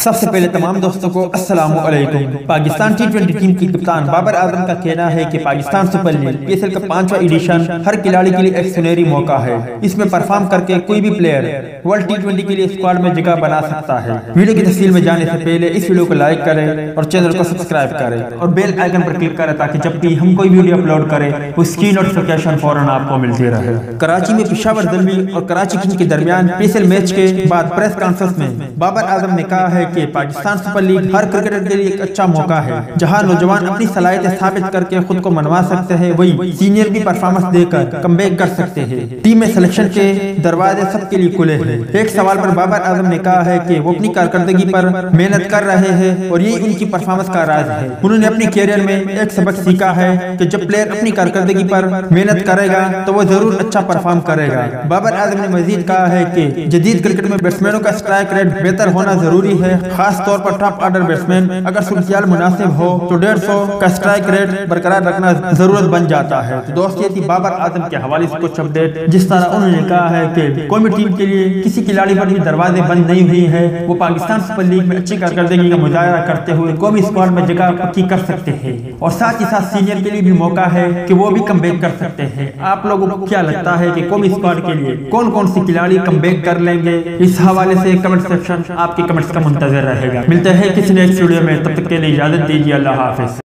सबसे पहले तमाम दोस्तों को अस्सलाम वालेकुम। पाकिस्तान T20 टीम की कप्तान बाबर आजम का कहना है कि पाकिस्तान सुपर लीग PSL का 5वां एडिशन हर खिलाड़ी के लिए एक सुनहरी मौका है। इसमें परफॉर्म करके कोई भी प्लेयर वर्ल्ड T20 के लिए स्क्वाड में जगह बना सकता है। वीडियो की तफसील में जाने से पहले इस वीडियो को लाइक करें और चैनल को सब्सक्राइब करें और बेल आइकन पर क्लिक करें ताकि जब भी हम कोई वीडियो अपलोड करें उसकी नोटिफिकेशन फौरन आपको मिलती रहे। कराची में पेशावर ज़ल्मी और कराची किंग्स के दरमियान PSL मैच के बाद प्रेस कॉन्फ्रेंस में बाबर आजम ने कहा है कि पाकिस्तान सुपर लीग हर क्रिकेटर के लिए एक अच्छा मौका है जहां नौजवान अपनी सलाहियतें साबित करके खुद को मनवा सकते हैं, वही सीनियर भी परफॉर्मेंस देकर कमबैक कर सकते हैं। टीम में सिलेक्शन के दरवाजे सबके लिए खुले हैं। एक सवाल पर बाबर आजम ने कहा है कि वो अपनी कारकर्दगी पर मेहनत कर रहे हैं और ये उनकी परफॉर्मेंस का राज है। उन्होंने अपने कैरियर में एक सबक सीखा है कि जब प्लेयर अपनी कारकर्दगी पर मेहनत करेगा तो वो जरूर अच्छा परफॉर्म करेगा। बाबर आजम ने मजीद कहा है कि जदीद क्रिकेट में बैट्समैनों का स्ट्राइक रेट बेहतर होना जरूरी है, खास तौर पर टॉप ऑर्डर बैट्समैन अगर सूरत मुनासिब हो तो 150 का स्ट्राइक रेट बरकरार रखना जरूरत बन जाता है। तो दोस्त ये थी बाबर आजम के हवाले से कुछ अपडेट। जिस तरह उन्होंने कहा है कि कोई भी टीम के लिए किसी खिलाड़ी पर भी दरवाजे बंद नहीं हुई है, वो पाकिस्तान सुपर लीग में अच्छी कारकर्दगी का मुजाहरा करते हुए कौमी स्क्वाड में जगह पक्की कर सकते हैं और साथ ही साथ सीनियर के लिए भी मौका है कि वो भी कमबैक कर सकते हैं। आप लोगों को क्या लगता है कि कौमी स्क्वाड के लिए कौन कौन सी खिलाड़ी कमबैक कर लेंगे? इस हवाले से कमेंट सेक्शन आपके कमेंट्स का मुंतजर रहेगा। मिलते हैं किसी नेक्स्ट वीडियो में, तब तक के लिए इजाजत दीजिए। अल्लाह हाफिज।